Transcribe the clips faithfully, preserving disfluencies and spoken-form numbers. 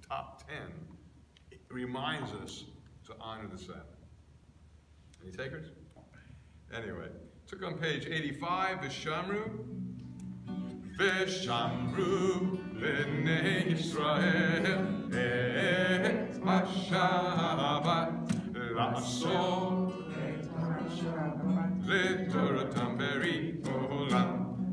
top ten, it reminds us to honor the Sabbath. Any takers? Anyway, took on page eighty-five, Vishamru. Vishamru b'nei Yisrael et ha-Shabbat la'asot לדורותם ברית עולם.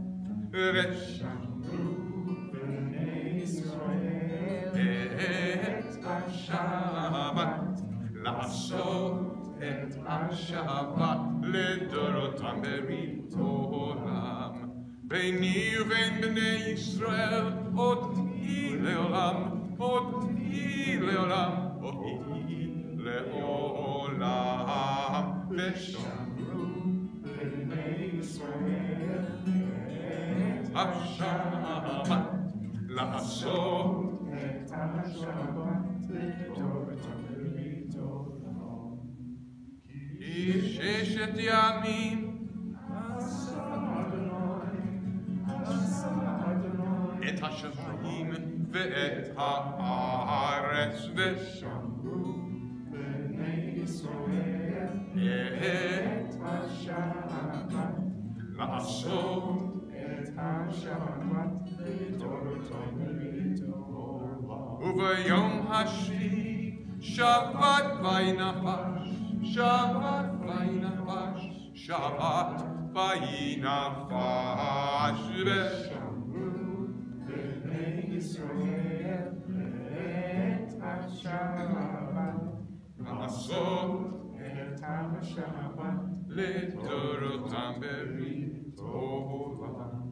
ושמרו בני ישראל את השבת, לעשות את השבת לדורותם ברית עולם. ביני ובין בני ישראל אותי לעולם, אותי לעולם, אותי לעולם. ושמרו בני ישראל את השבת, לעשות את השבת לדורותם ברית עולם. כי ששת ימים את השמיים ואת הארץ, ושמרו בני ישראל את השבת, לעשות את השבת לדורותם ברית עולם. וביום השביעי שבת וינפש, שבת וינפש, שבת וינפש. ושמרו בני ישראל את השבת, לעשות את השבת לדורותם ברית עולם.